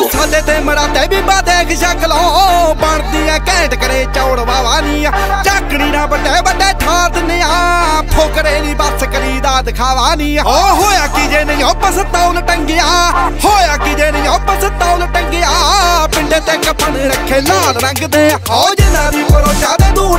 साले ते मराते भी देख शकलो बनदियां घैंट करे चौड़ वावानियां झाकड़ी ना बड़े बड़े ठार दिन्नियां फोकरे नी बस करीदा दिखावा नी ओ होया कि जे नहीं पसतौल टंगिया होया कि जे नहीं पसतौल टंगिया पिंडे ते कफन रखे लाल रंग दे ओ जिन्हां दी परोचा दे